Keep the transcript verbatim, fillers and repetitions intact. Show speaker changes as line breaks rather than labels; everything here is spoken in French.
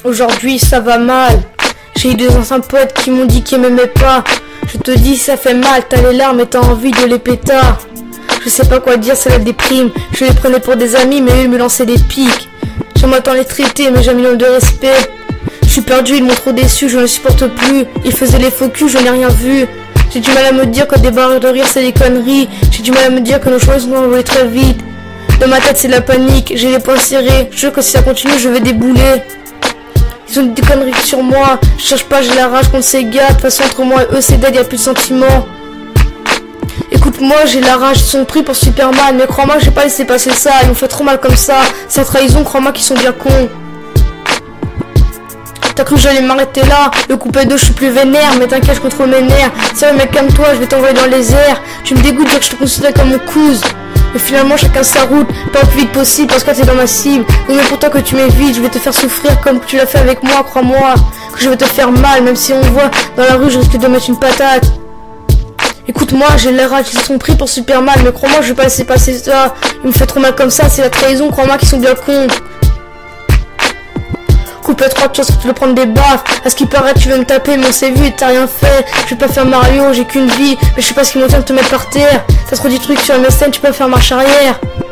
Aujourd'hui ça va mal. J'ai eu deux anciens potes qui m'ont dit qu'ils m'aimaient pas. Je te dis ça fait mal, t'as les larmes et t'as envie de les pétards. Je sais pas quoi dire, c'est la déprime. Je les prenais pour des amis mais eux me lançaient des pics. J'aimerais tant les traiter mais j'ai un minimum de respect. Je suis perdu, ils m'ont trop déçu, je ne supporte plus. Ils faisaient les faux culs, je n'ai rien vu. J'ai du mal à me dire que des barres de rire c'est des conneries. J'ai du mal à me dire que nos choix sont envolés très vite. Dans ma tête c'est la panique, j'ai les poings serrés. Je sais que si ça continue je vais débouler. Ils ont des conneries sur moi. Je cherche pas, j'ai la rage contre ces gars. De toute façon entre moi et eux c'est dead, y'a plus de sentiments. Écoute-moi, j'ai la rage, ils sont pris pour Superman. Mais crois-moi que j'ai pas laissé passer ça. Ils m'ont fait trop mal comme ça. Cette trahison, crois-moi qu'ils sont bien cons. T'as cru que j'allais m'arrêter là? Le coupé d'eau je suis plus vénère. Mais t'inquiète, je contrôle mes nerfs. Sérieux mec, calme-toi, je vais t'envoyer dans les airs. Tu me dégoûtes de dire que je te considère comme mon cousin. Mais finalement chacun sa route, pas le plus vite possible parce que t'es dans ma cible. Donc mais pourtant que tu m'évites, je vais te faire souffrir comme tu l'as fait avec moi, crois-moi. Que je vais te faire mal, même si on voit dans la rue je risque de mettre une patate. Écoute-moi, j'ai les rage, ils sont pris pour Superman. Mais crois-moi, je vais pas laisser passer ça. Il me fait trop mal comme ça, c'est la trahison, crois-moi qu'ils sont bien cons. Coupe trois de chance que tu veux prendre des baffes. À ce qui paraît tu veux me taper mais on s'est vu et t'as rien fait. Je vais pas faire Mario, j'ai qu'une vie. Mais je sais pas ce qui m'en tient de te mettre par terre. T'as trop dit trucs sur M S N, tu peux faire marche arrière.